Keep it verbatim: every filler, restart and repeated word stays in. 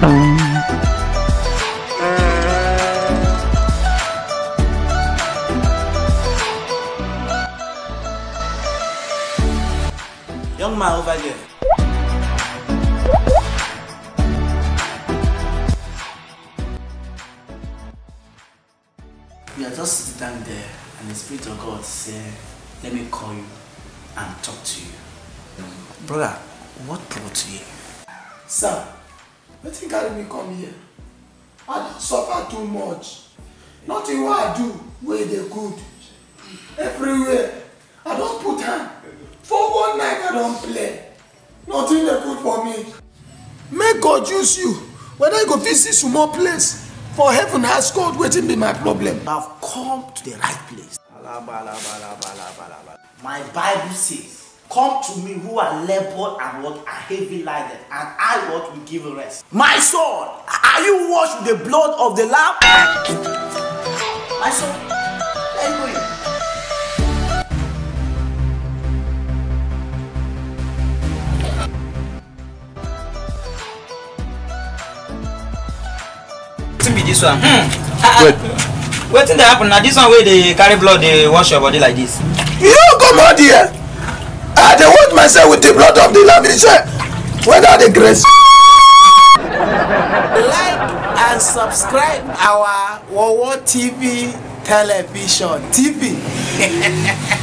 Young man over there. We are just sitting down there and the Spirit of God said, let me call you and talk to you. Mm. Brother, what brought you? Sir, what think carry me come here? I don't suffer too much. Nothing what I do where they good. Everywhere. I don't put hand. For one night I don't play. Nothing they good for me. May God use you. Whether you go visit some more place. For heaven has God waiting be my problem. I've come to the right place. My Bible says, come to me who are labored and what are heavy laden, and I what will give rest. My son, are you washed with the blood of the Lamb? My son, let me go in. Be this one. Hmm. Wait. What thing that happen now? This one where they carry blood, they wash your body like this. You come out here. I they wash myself with the blood of the Lamb. Whether the grace. Like and subscribe our Wowo T V television T V.